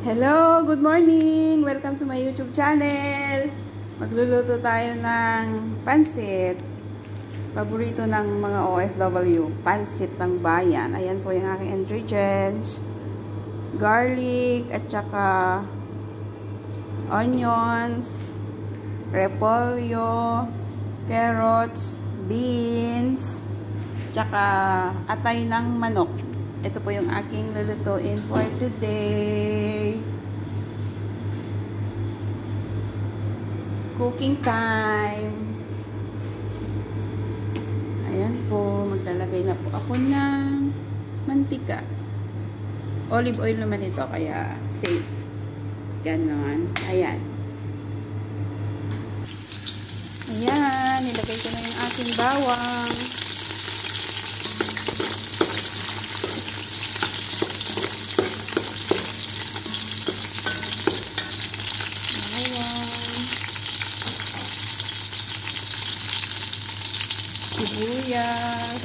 Hello, good morning! Welcome to my YouTube channel. Magluluto tayo ng pansit. Paborito ng mga OFW, pansit ng bayan. Ayan po yung aking ingredients. Garlic at saka onions, repolyo, carrots, beans, tsaka atay ng manok. Ito po yung aking lulutuin for today. Cooking time. Ayan po, maglalagay na po ako ng mantika. Olive oil naman ito, kaya safe. Ganon. Ayan. Ayan, nilagay ko na yung aking bawang. Sibuyas,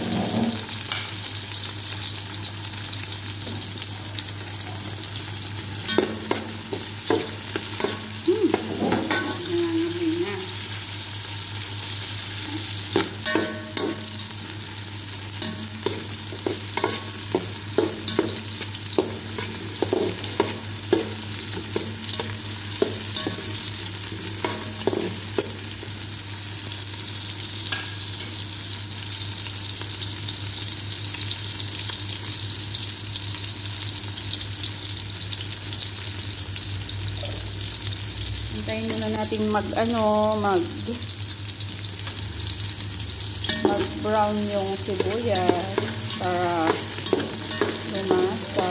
hintayin muna natin mag-brown yung sibuyas para lumasa.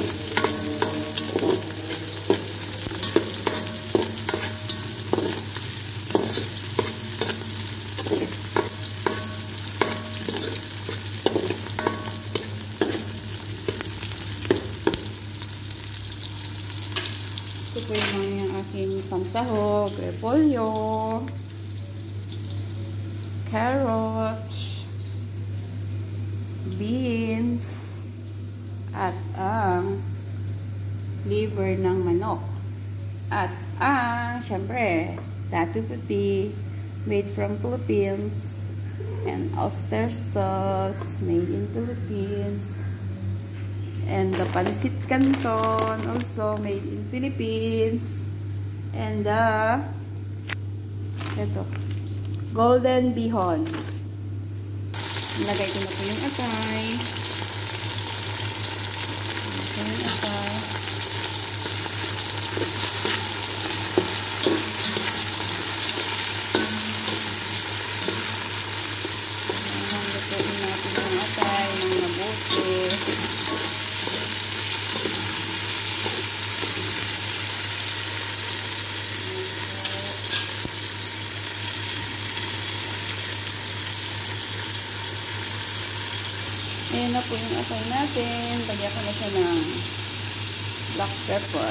Ito po yung aking pangsahog, repolyo, carrots, beans, at ang liver ng manok. At ang, syempre, Tatu Tutti, made from Philippines, and oyster sauce, made in Philippines. And the pancit canton, also made in Philippines. And the golden bihon. Nilagay ko na po yung atay. Ito yung atay. Lutuin natin yung atay ng mabuti. Ayan na po yung atay natin. Lagyan ko na siya ng black pepper.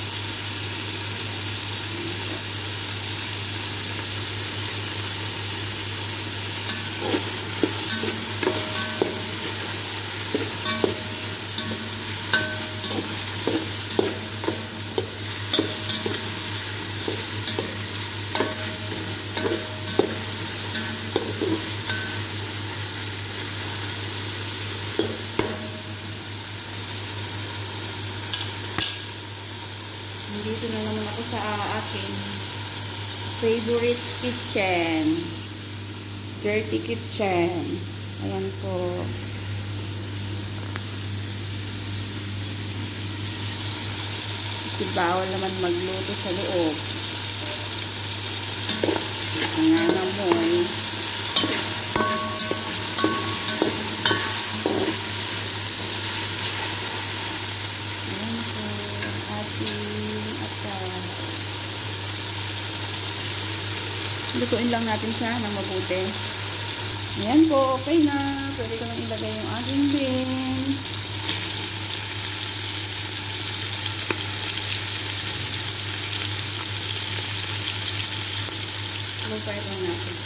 Dito na naman ako sa aking favorite kitchen. Dirty kitchen. Ayan po. Kasi bawal naman magluto sa loob. Ayan na mo eh. Lutuin lang natin siya ng mabuti. Ayan po, okay na. Pwede ko nang ilagay yung ating beans. Lutuin lang natin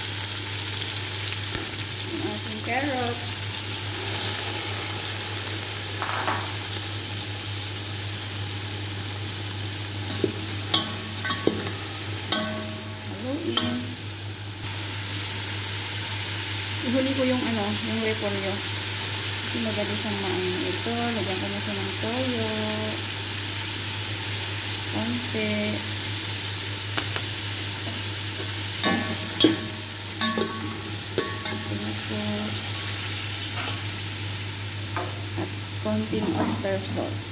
yung ating carrots. hinuli ko yung yung repolyo. Kasi madali siyang maano. Ito, lagyan ko na siya ng toyo. Konti. At konting oyster sauce.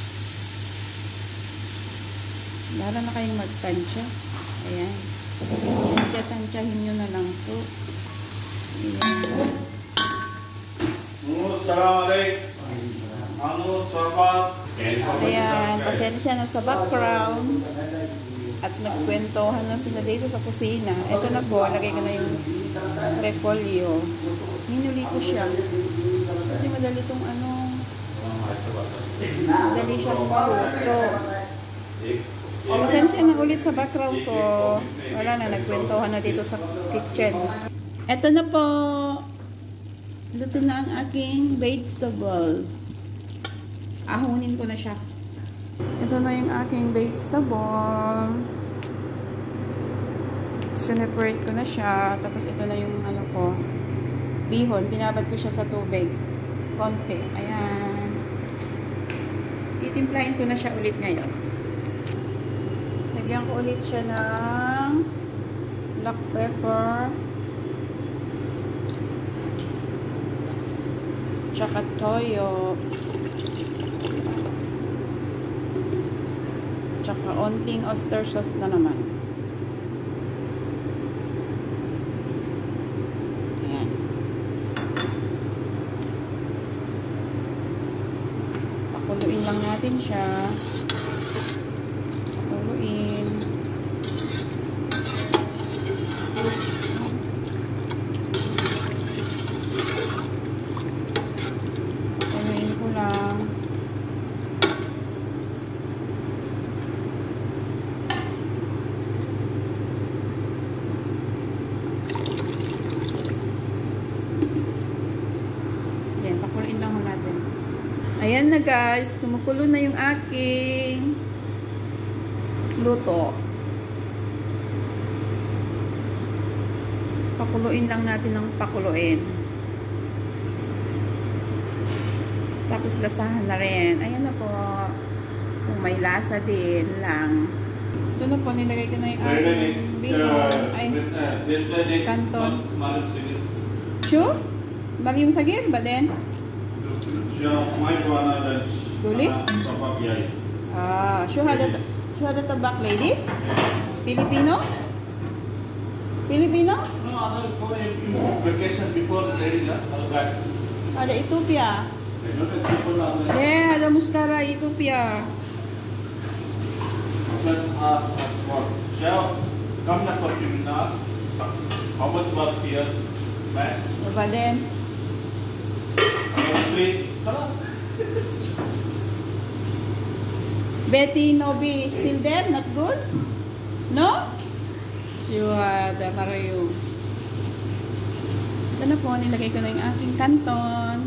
Lalo na kayong magtansya. Ayan. Tatansyahin nyo na lang po. Ayan. Ayan. Pasensya na sa background. At nagkwentuhan na sila dito sa kusina. Ito na po. Lagay ko na yung repolyo. Minuli ko siya. Kasi madali itong madali siyang maluto. Pasensya na ulit sa background ko. Wala na, nagkwentuhan na dito sa kitchen. Ito na po. Luto na ang aking vegetable. Ahunin ko na siya. Ito na yung aking vegetable. Sineparate ko na siya. Tapos ito na yung ko. Bihon. Binabad ko siya sa tubig. Konti. Ayan. Titimplahin ko na siya ulit ngayon. Lagyan ko ulit siya ng black pepper. Tsaka toyo. Tsaka onting oyster sauce na naman. Ayan. Pakuluin lang natin siya. Pakuluin. Pakuluin ko lang. Pakuluin lang natin. Ayan na guys, kumukulo na yung aking luto. Pakuluin lang natin ng pakuluin. Tapos lasahan na rin. Ayan na po. Kung may lasa din lang. Ito na po, nilagay ko na yung aking bihon. Ay, kanton. Sure? Mariam sagir ba din? Duli? Syuhada tabak ladies? Filipino? Filipino? No, other go in vacation before wedding, back. Ada Ethiopia. Yeah, ada Muskara Ethiopia. Come na for seminar. How much work here? Max? Ba din? Betty Nobi is still there? Not good? No? Syuhada Mariam. Ito na po, nilagay ko na yung aking kanton.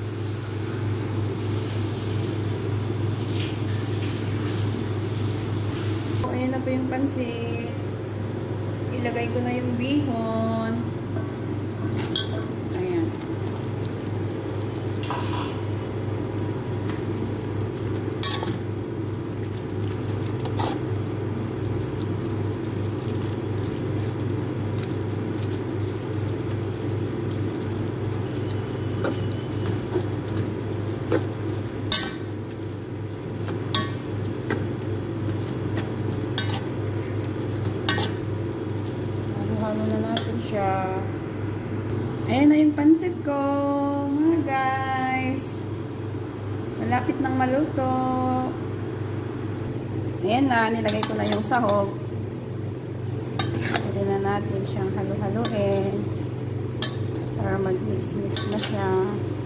Ayan na po yung pansit. Ilagay ko na yung bihon. Ayan. Halo na natin siya. Ayan na yung pansit ko, mga guys. Malapit nang maluto. Ayan na, nilagay ko na yung sahog. Pwede na natin siyang halo-haloin para mag-mix-mix na siya.